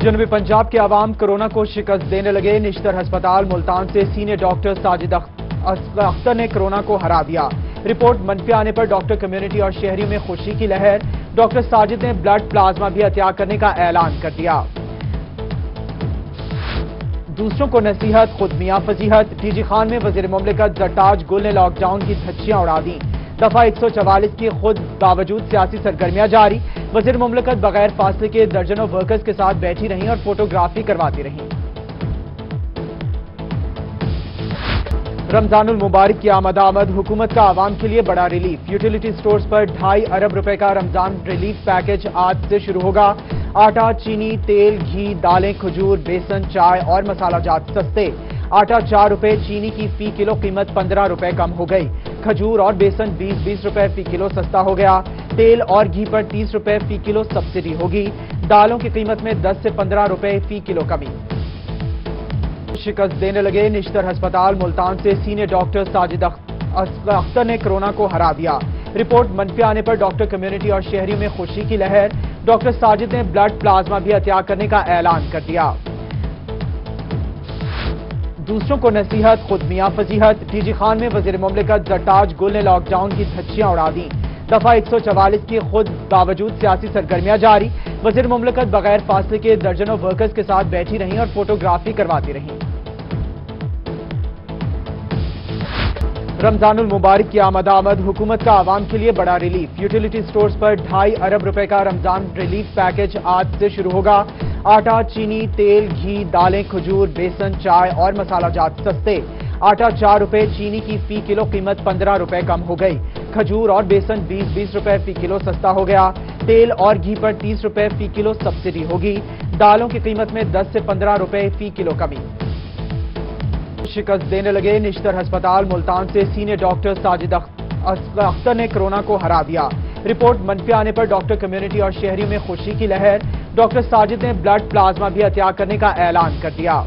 جنوبی پنجاب کے عوام کورونا کو شکست دینے لگے۔ نشتر ہسپتال ملتان سے سینئر ڈاکٹر ساجد اختر نے کورونا کو ہرا دیا۔ رپورٹ منفی آنے پر ڈاکٹر کمیونٹی اور شہریوں میں خوشی کی لہر۔ ڈاکٹر ساجد نے بلڈ پلازما بھی عطیہ کرنے کا اعلان کر دیا۔ دوسروں کو نصیحت، خود میاں فضیحت۔ ٹی جی خان میں وزیر مملکت زرتاج گل نے لاک ڈاؤن کی دھچیاں اڑا دیں۔ دفعہ 144 کی خود باوجود سیاسی سرگرمیاں جاری۔ وزیر مملکت بغیر فاصلے کے درجنوں ورکرز کے ساتھ بیٹھی رہیں اور فوٹوگرافی کرواتی رہیں۔ رمضان المبارک کی آمد حکومت کا عوام کے لیے بڑا ریلیف۔ یوٹیلیٹی سٹورز پر 2.5 ارب روپے کا رمضان ریلیف پیکج آج سے شروع ہوگا۔ آٹا، چینی، تیل، گھی، دالیں، کھجور، بیسن، چائے اور مسالہ جات سستے۔ آٹا 4 روپے، چینی کی فی کلو قیمت 15 روپے کم ہو گئی۔ کھجور اور بیسن 20 روپے فی کلو سستا ہو گیا۔ تیل اور گھی پر 30 روپے فی کلو سبسڈی ہوگی۔ دالوں کی قیمت میں 10 سے 15 روپے فی کلو کمی۔ شکست دینے لگے۔ نشتر ہسپتال ملتان سے سینئر ڈاکٹر ساجد اختر نے کورونا کو ہرا دیا۔ رپورٹ منفی آنے پر ڈاکٹر کمیونٹی اور شہریوں میں خوشی کی لہر۔ ڈاکٹر ساجد نے بلڈ پلازما بھی عطیہ کرنے کا اعلان کر دیا۔ دوسروں کو نصیحت، خود میاں فضیحت۔ ٹی جی خان میں وزیر مملکت زرتاج گل نے لاک ڈاؤن کی دھچیاں اڑا دیں۔ دفعہ 144 کی خود باوجود سیاسی سرگرمیاں جاری۔ وزیر مملکت بغیر فاصلے کے درجنوں ورکرز کے ساتھ بیٹھی رہیں اور فوٹوگرافی کرواتی رہیں۔ رمضان المبارک کی آمد حکومت کا عوام کے لیے بڑا ریلیف۔ یوٹیلیٹی سٹورز پر 2.5 ارب روپے کا رمضان ریلیف پیکج آج سے شروع ہوگا۔ آٹا، چینی، تیل، گھی، دالیں، کھجور، بیسن، چائے اور مسالہ جات سستے۔ آٹا 4 روپے، چینی کی فی کلو قیمت 15 روپے کم ہو گئی۔ کھجور اور بیسن 20 روپے فی کلو سستا ہو گیا۔ تیل اور گھی پر 30 روپے فی کلو سبسڈی ہوگی۔ دالوں کی قیمت میں 10 سے 15 روپے فی کلو کمی۔ شکست دینے لگے۔ نشتر ہسپتال ملتان سے سینئر ڈاکٹر ساجد اختر نے کورونا کو ہرا دیا۔ رپورٹ منفی آنے پر ڈاکٹر کمیونٹی اور شہریوں میں خوشی کی لہر۔ ڈاکٹر ساجد نے بلڈ پلازما بھی عطیہ کرنے کا اعلان کر دیا۔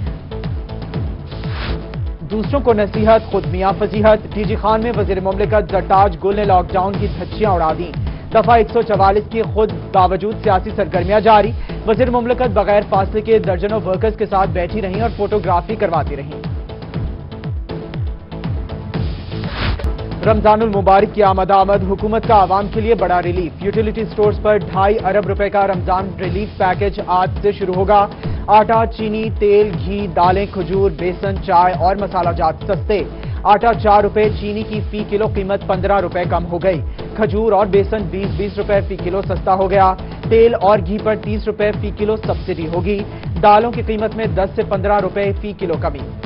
دوسروں کو نصیحت، خود میاں فضیحت۔ ٹی جی خان میں وزیر مملکت زرتاج گل نے لاک ڈاؤن کی دھچیاں اڑا دیں۔ دفعہ 144 کی خود باوجود سیاسی سرگرمیاں جاری۔ وزیر مملکت بغیر فاصلے کے درجنوں ورکرز کے ساتھ بیٹھی رہیں اور فوٹوگرافی کرواتی رہیں۔ رمضان المبارک کی آمد حکومت کا عوام کے لیے بڑا ریلیف۔ یوٹیلیٹی سٹورز پر 2.5 ارب روپے کا رمضان ریلیف پیکج آج سے شروع ہوگا۔ آٹا، چینی، تیل، گھی، دالیں، کھجور، بیسن، چائے اور مسالہ جات سستے۔ آٹا 4 روپے، چینی کی فی کلو قیمت 15 روپے کم ہو گئی۔ کھجور اور بیسن 20 روپے فی کلو سستا ہو گیا۔ تیل اور گھی پر 30 روپے فی کلو سبسڈی ہوگی۔ دالوں کی قیمت میں 10 سے 15 روپے فی کلو کمی۔